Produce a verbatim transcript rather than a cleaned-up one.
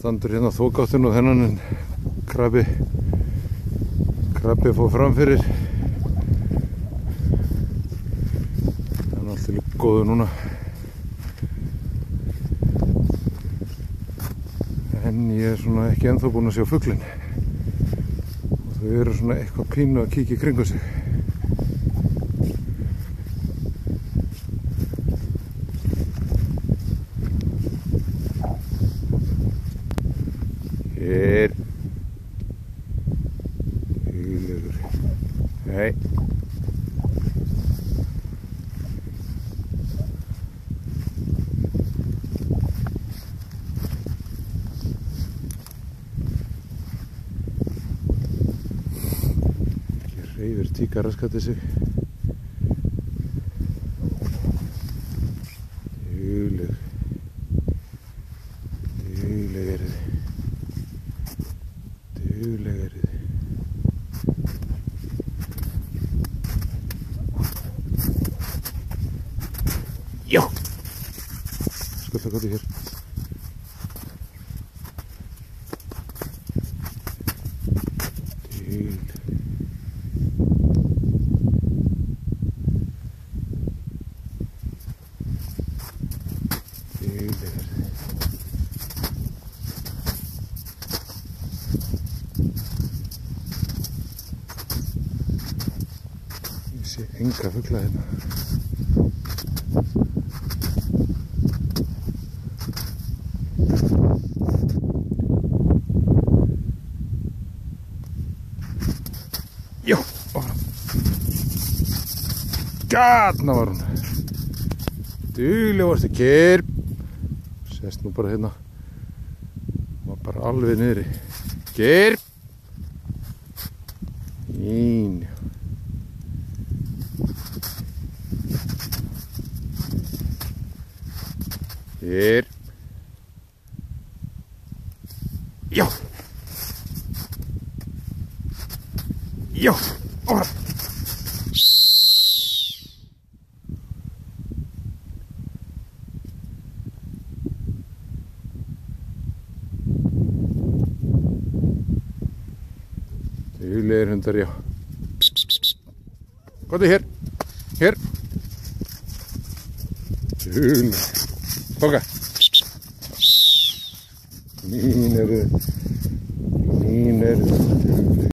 Standur hérna þokáttinn og þennan en krabbi krabbi fór fram fyrir. Það er alltaf líka góðu núna. En ég er svona ekki ennþá búinn að sjá fuglinn. Og þau eru svona eitthvað pínu að kíkja í kringum sig. Hér. Huglegur. Nei. Hér hreyfir tíka raskatið sig. Hugleg. Hugleg er þið. Dugleg eru þið. Já! Skulda gott í hér. Dugleg. Dugleg eru þið. Ég sé enga fugla hérna. Jú! Gatna var hún. Dugleg varstu, kyrr. Sest nú bara hérna. Var bara alveg niðri. Kyrr. Ín. Hér. Já. Já. Óra. Duglegir hundar, já. Komdu hér. Hér. Dugleg. Boga. Mín eru þið. Mín eru þið.